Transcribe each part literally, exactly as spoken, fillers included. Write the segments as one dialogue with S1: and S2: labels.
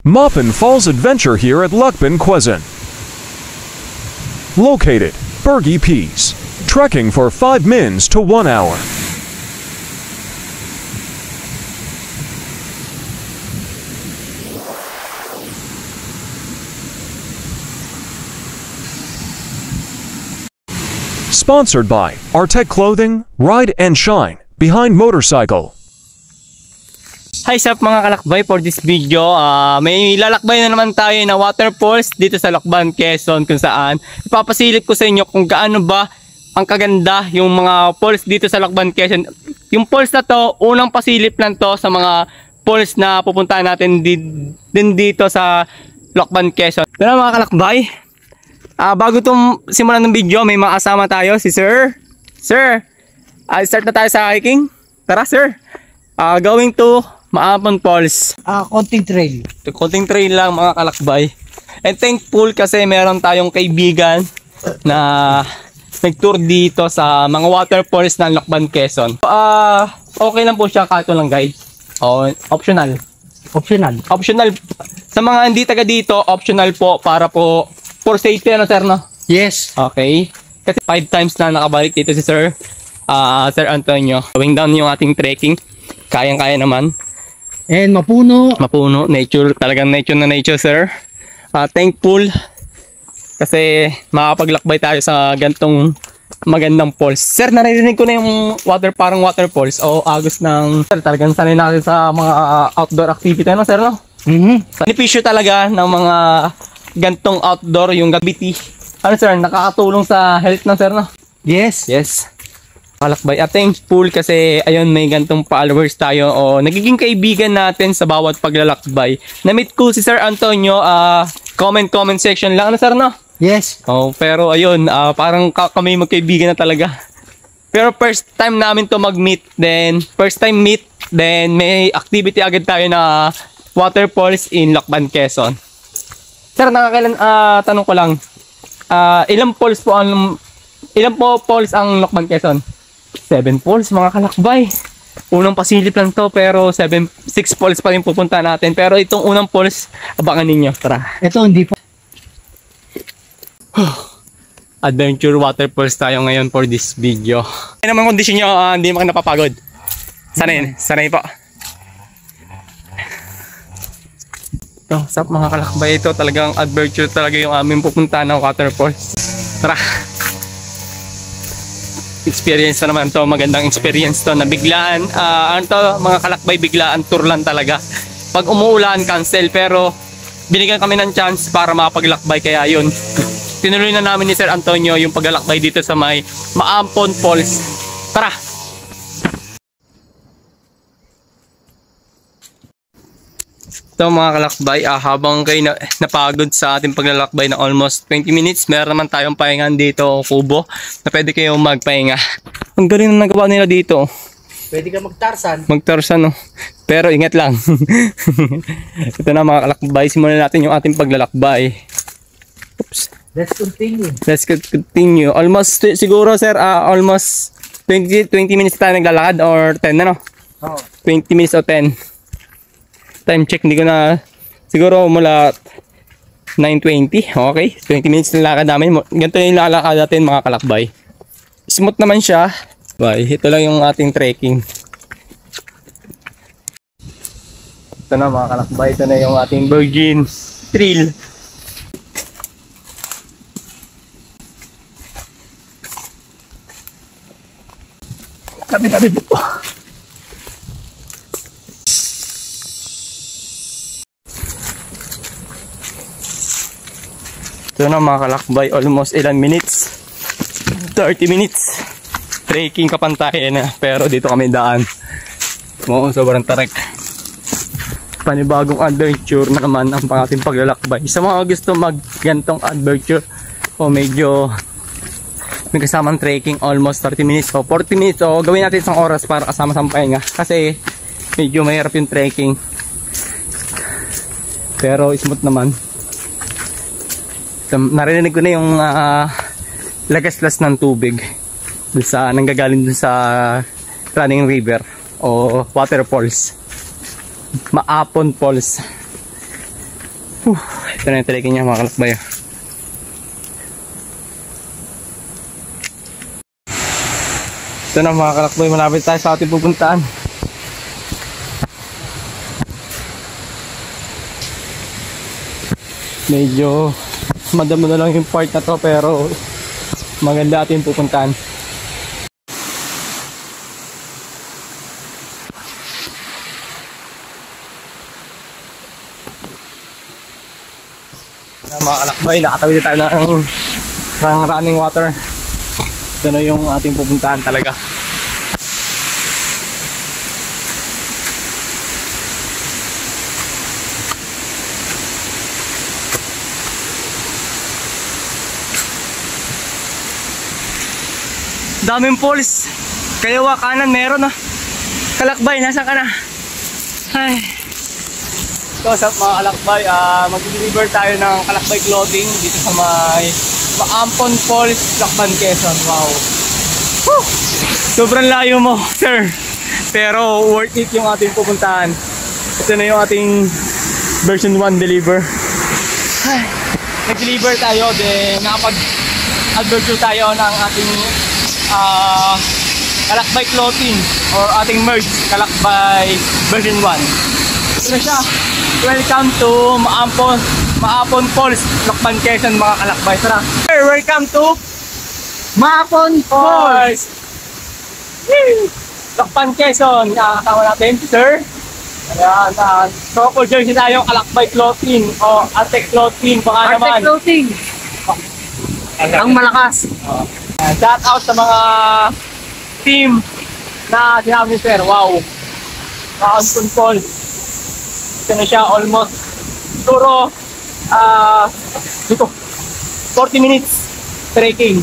S1: Maupin Falls Adventure here at Lukban, Quezon. Located, Bergy Peas. Trekking for five mins to one hour. Sponsored by Artec Clothing, Ride and Shine, Behind Motorcycle.
S2: Hi sup mga kalakbay, for this video, uh, may lalakbay na naman tayo na waterfalls dito sa Lukban, Quezon, kung saan ipapasilip ko sa inyo kung gaano ba ang kaganda yung mga falls dito sa Lukban, Quezon. Yung falls na to, unang pasilip lang to sa mga falls na pupuntahan natin di, din dito sa Lukban, Quezon. Pero mga kalakbay, uh, bago itong simulan ng video, may mga kasama tayo, si Sir. Sir, uh, start na tayo sa hiking. Tara sir, uh, going to Maupin Falls.
S3: Ah, uh, konting trail.
S2: Konting trail lang mga kalakbay. And thankful kasi meron tayong kaibigan na nag-tour dito sa mga waterfalls ng Lukban, Quezon. Ah, uh, okay lang po siya kahit lang guide. O, optional.
S3: Optional.
S2: Optional. Sa mga hindi taga dito, optional po para po for safety, ano sir, no?
S3: Yes.
S2: Okay. Kasi five times na nakabalik dito si Sir uh, Sir Antonio. Going down yung ating trekking. Kayang-kaya naman.
S3: And mapuno.
S2: Mapuno. Nature. Talagang nature na nature, sir. Uh, thankful. Kasi makapaglakbay tayo sa gantong magandang falls. Sir, naririnig ko na yung water, parang waterfalls o agos ng... Sir, talagang sanay natin sa mga uh, outdoor activity, no, sir, no?
S3: Mm-hmm.
S2: Benepisyo talaga ng mga gantong outdoor, yung activity. Ano, sir, nakakatulong sa health na, sir, no?
S3: Yes.
S2: Yes. Kalakbay at thankful kasi ayun may gantong followers tayo o nagiging kaibigan natin sa bawat paglalakbay. Na-meet ko si Sir Antonio, uh, comment comment section lang, ano sir, no?
S3: Yes.
S2: Oh, pero ayun, uh, parang kami magkaibigan na talaga. Pero first time namin to mag-meet, then first time meet, then may activity agad tayo na waterfalls in Lukban, Quezon. Sir, nakakailan, uh, tanong ko lang, uh, ilang falls po ang ilang po falls ang Lukban, Quezon? Seven falls mga kalakbay. Unang pasilip lang to pero seven, six falls pa rin pupunta natin. Pero itong unang falls, abangan ninyo. Tara.
S3: Ito hindi pa.
S2: Adventure waterfalls tayo ngayon for this video. Ano naman kondisyon nyo, uh, hindi naman napapagod. Sanay, sanay po. Ito, sap mga kalakbay, ito talagang adventure talaga yung aming pupunta ng waterfalls. Tara. Experience na naman to, magandang experience to na biglaan, uh, ano to, mga kalakbay, biglaan tour lang talaga. Pag umuulan, cancel, pero binigyan kami ng chance para makapaglakbay, kaya yun. Tinuloy na namin ni Sir Antonio yung paglalakbay dito sa may Maupin Falls. Tara! Ito mga kalakbay, ah, habang kayo na, napagod sa ating paglalakbay na almost twenty minutes, meron naman tayong pahingan dito, kubo, na pwede kayong magpahinga. Ang galing na nagawa nila dito.
S3: Pwede ka magtarsan.
S2: Magtarsan, no? Pero ingat lang. Ito na mga kalakbay, simulan natin yung ating paglalakbay. Oops.
S3: Let's continue.
S2: Let's continue. Almost, siguro sir, uh, almost twenty, twenty minutes tayo naglalakad or ten na, no?
S3: Oh.
S2: twenty minutes o ten. Time check, hindi ko na, siguro mula nine twenty, okay, twenty minutes na lakad namin. Ganito yung lalakad natin mga kalakbay. Smooth naman siya. Bye. Ito lang yung ating trekking. Ito na mga kalakbay, ito na yung ating Virgin Trail. Tabi-tabi po. Ito na mga kalakbay, almost ilan minutes, thirty minutes trekking kapantayan na, pero dito kami daan. Oo, sobrang tarik. Panibagong adventure na naman ang ating paglalakbay. Sa mga gusto mag gantong adventure o medyo may kasamang trekking, almost thirty minutes o forty minutes o gawin natin isang oras para kasama sa pahinga kasi medyo mahirap yung trekking, pero smooth naman. Narinig ko na yung uh, lagaslas ng tubig dun sa, nanggagaling dun sa running river o waterfalls, Maupin Falls. Whew, ito na yung trekking niya mga kalakbay. Ito na mga kalakbay, malapit tayo sa ating pupuntaan. Medyo madamo na lang yung part na to pero maganda ating pupuntahan. Na mga kalakbay, nakatawid tayo ng, ng running water. Ito na yung ating pupuntahan talaga. Daming falls. Kaliwa kanan meron na. Kalakbay, nasa ka na? Ay. So sa mga kalakbay, uh, mag-deliver tayo ng kalakbay clothing dito sa may Maampon Falls, Lakban, Quezon. Wow. Woo! Sobrang layo mo, sir. Pero worth it yung ating pupuntahan. Ito na yung ating version one deliver. Ay. Nag-deliver tayo, then nakapag-adventure tayo ng ating Uh, kalakbay clothing or ating merch kalakbay version one. Ito na siya. Welcome to Maampon Maampon Falls, Lakban, Quezon mga kalakbay. Tara. Welcome to
S3: Maampon
S2: Falls, Lakban, Quezon. Nakakatawa natin, sir. Ayan, uh, so for jersey tayo kalakbay clothing o Artec clothing baka naman.
S3: Artec clothing. Ang malakas.
S2: Uh, Uh, shout out sa mga team na sinabi ni sir. Wow, Maampon Falls. Ito na siya, almost siguro uh, dito forty minutes trekking.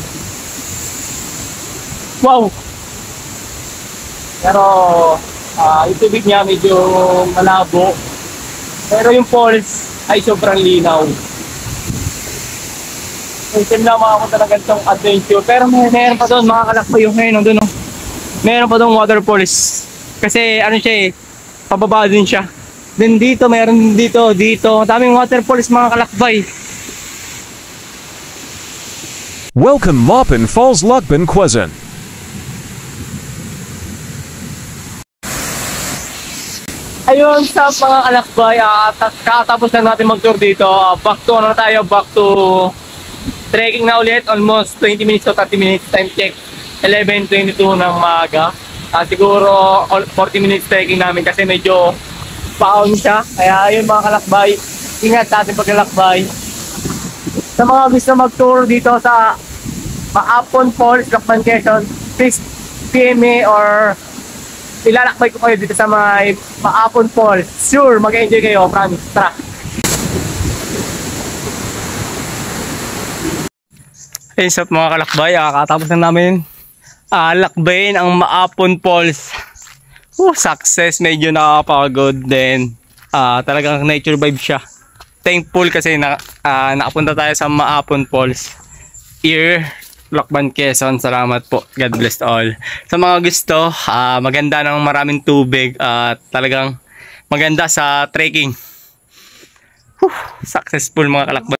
S2: Wow. Pero uh, yung tubig niya medyo malabo, pero yung falls ay sobrang linaw. Itim na makapunta ng ganitong adventure. Pero may meron pa doon mga kalakbay yung ngayon doon. No? Meron pa doon waterfalls. Kasi ano siya eh, pababa din siya. Then dito, meron dito, dito. Daming waterfalls mga kalakbay.
S1: Welcome Maupin Falls, Lakban, Quezon.
S2: Ayun sa mga kalakbay, uh, kakatapos na natin mag-tour dito. Uh, back to ano na tayo, back to trekking na ulit, almost twenty minutes to thirty minutes, time check eleven twenty-two ng maaga. Uh, siguro forty minutes trekking namin kasi medyo paon siya. Kaya ayun mga kalakbay, ingat sa ating paglalakbay. Sa mga gusto mag-tour dito sa Maampon Falls, Lakban, Quezon, please P M me or ilalakbay ko kayo dito sa mga Maampon Falls. Sure, mag-enjoy kayo, promise. Tara! Ayun sa mga kalakbay, ah, katapos na namin ah, lakbayin ang Maampon Falls. Uh, success, medyo nakakapagod din. Ah, talagang nature vibe siya. Thankful kasi na, ah, nakapunta tayo sa Maampon Falls. Here, Lakban, Quezon. Salamat po. God bless all. Sa mga gusto, ah, maganda ng maraming tubig at talagang maganda sa trekking. Uh, successful mga kalakbay.